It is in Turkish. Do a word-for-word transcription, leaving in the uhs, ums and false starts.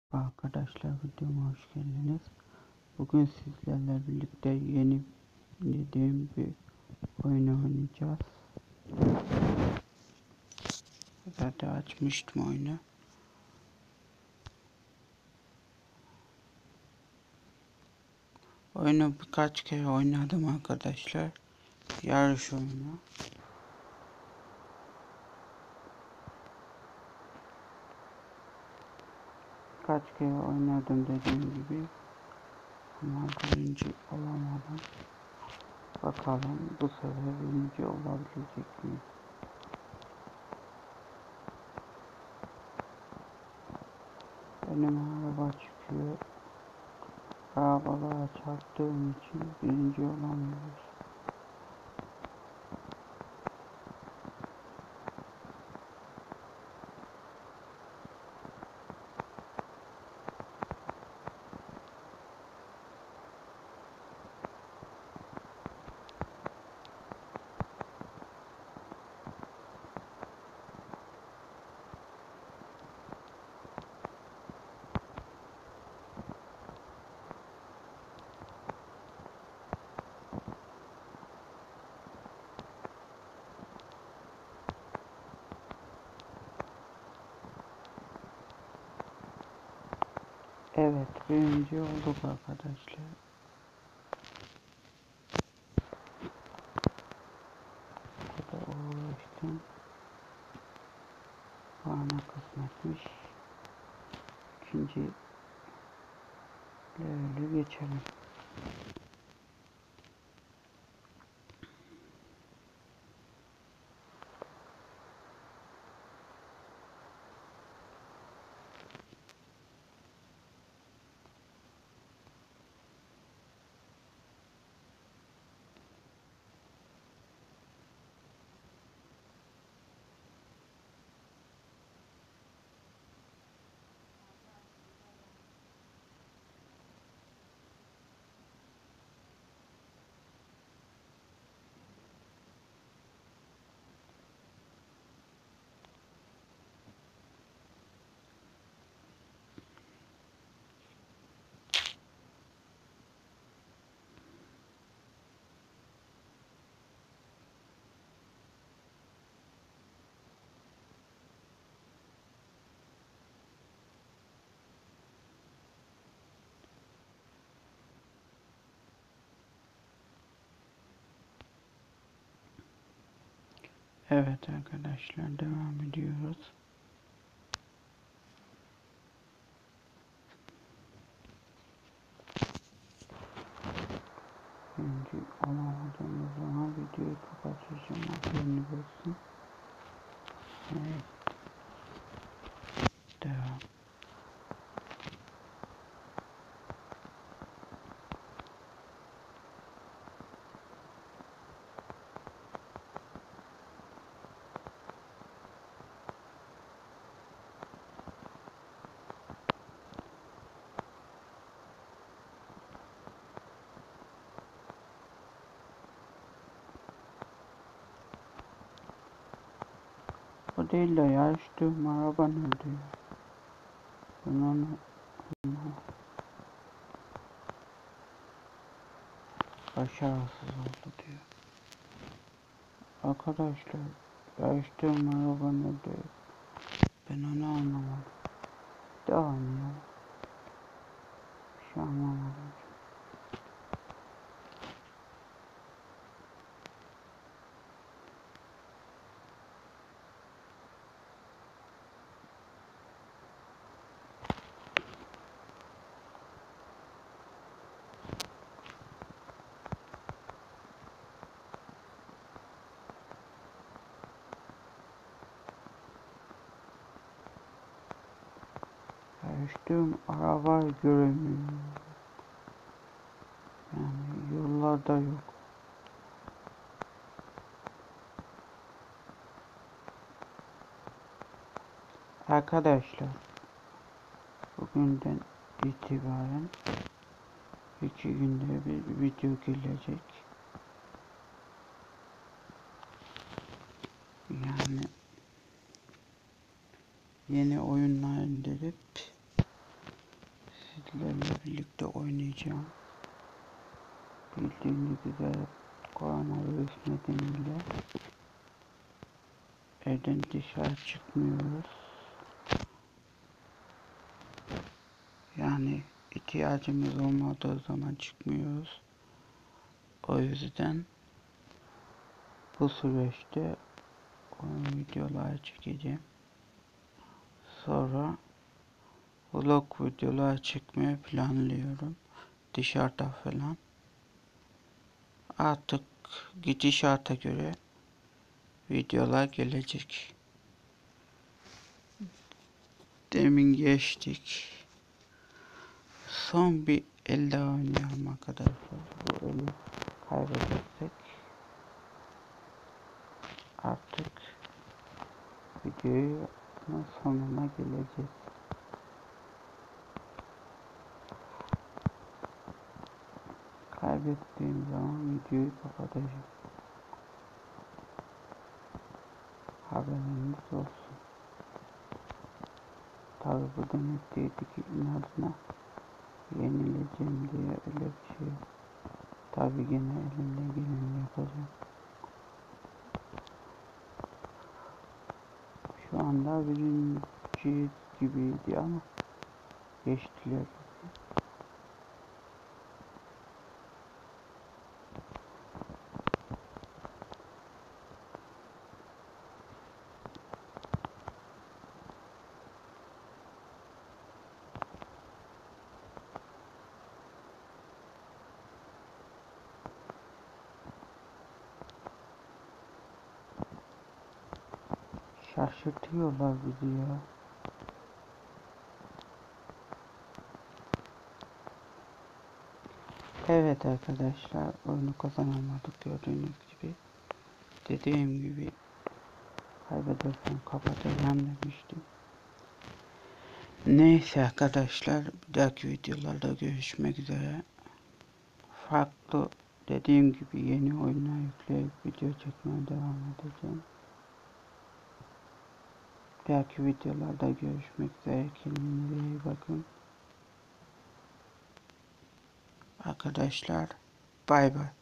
Arkadaşlar videoma hoş geldiniz. Bugün sizlerle birlikte yeni dediğim bir oyun oynayacağız. Zaten açmıştım oyunu. Oyunu birkaç kere oynadım arkadaşlar. Yarış oyunu. Kaç kere oynadım dediğim gibi. Ama birinci olamadım. Bakalım bu sefer birinci olabilecek miyim? Benim araba çıkıyor. Arabalara çarptığım için birinci olamıyoruz. Evet, birinci olduk arkadaşlar. Bu da uğraştım. Bana kısmetmiş. İkinci leveli geçelim. Evet arkadaşlar, devam ediyoruz. Şimdi olamadığımız zaman videoyu kapatacağım. Haberini olsun. Evet. Devam. O değil de yarıştığım araba nerede ya? Ben onu... Başarısız oldu diyor. Arkadaşlar, yarıştığım araba nerede? Ben onu anlamadım. Devam ya. Bir şey anlamadım. Yarıştığım arabayı göremiyorum. Yani yollarda yok. Arkadaşlar, bugünden itibaren iki günde bir video gelecek. Yani yeni oyunlar indirip sizlerle birlikte oynayacağım. Bildiğiniz üzere koronavirüs nedeniyle evden dışarı çıkmıyoruz. Yani ihtiyacımız olmadığı zaman çıkmıyoruz. O yüzden bu süreçte oyun videoları çekeceğim. Sonra vlog videolar çekmeyi planlıyorum. Dışarıda falan. Artık gidişata göre videolar gelecek. Demin geçtik. Son bir el daha oynayalım arkadaşlar. Bu eli kaybedersek artık videonun sonuna geleceğiz. Kaybettiğim zaman videoyu kapatacağım. Haberiniz olsun. Tabi bu demek değildi ki inadına yenileceğim diye öyle bir şey yok. Tabi yine elimden geleni yapacağım. Şu anda birinci gibiydi ama geçtiler. Şaşırtıyorlar bizi ya. Evet arkadaşlar, oyunu kazanamadık gördüğünüz gibi. Dediğim gibi kaybedersem kapatacağım demiştim. Neyse arkadaşlar, bir dahaki videolarda görüşmek üzere. Farklı, dediğim gibi yeni oyunlar yükleyip video çekmeye devam edeceğim. Bir dahaki videolarda görüşmek üzere. Kendinize iyi bakın. Arkadaşlar, bay bay.